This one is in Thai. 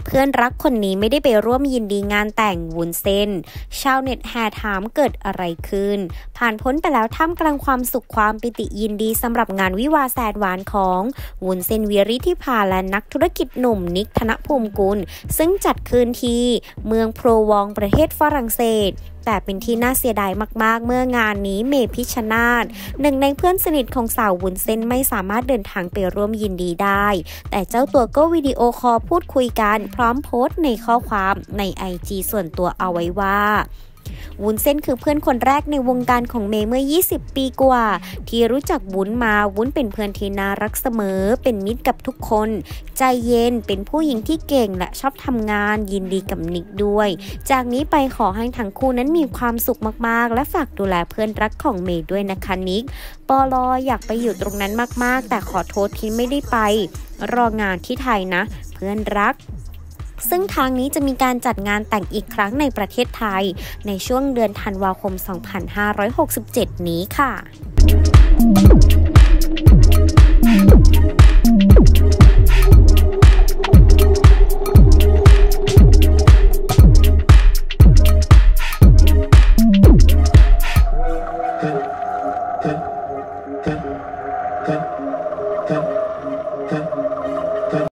เพื่อนรักคนนี้ไม่ได้ไปร่วมยินดีงานแต่งวุ้นเส้นชาวเน็ตแห่ถามเกิดอะไรขึ้นผ่านพ้นไปแล้วท่ามกลางความสุขความปิติยินดีสำหรับงานวิวาห์แสนหวานของวุ้นเส้นวีริธิภาและนักธุรกิจหนุ่มนิกธนภูมิกุลซึ่งจัดขึ้นที่เมืองโพรวองประเทศฝรั่งเศสแต่เป็นที่น่าเสียดายมากๆเมื่องานนี้เมพิชชนาธิ์หนึ่งในเพื่อนสนิทของสาววุ้นเส้นไม่สามารถเดินทางไปร่วมยินดีได้แต่เจ้าตัวก็วิดีโอคอลพูดคุยกันพร้อมโพสต์ในข้อความใน IG ส่วนตัวเอาไว้ว่าวุ้นเส้นคือเพื่อนคนแรกในวงการของเมย์เมื่อ20 ปีกว่าที่รู้จักวุ้นมาวุ้นเป็นเพื่อนที่น่ารักเสมอเป็นมิตรกับทุกคนใจเย็นเป็นผู้หญิงที่เก่งและชอบทำงานยินดีกับนิกด้วยจากนี้ไปขอให้ทั้งคู่นั้นมีความสุขมากๆและฝากดูแลเพื่อนรักของเมย์ด้วยนะคะนิกปลอยากไปอยู่ตรงนั้นมากๆแต่ขอโทษที่ไม่ได้ไปรองานที่ไทยนะเพื่อนรักซึ่งทางนี้จะมีการจัดงานแต่งอีกครั้งในประเทศไทยในช่วงเดือนธันวาคม 2567 นี้ค่ะ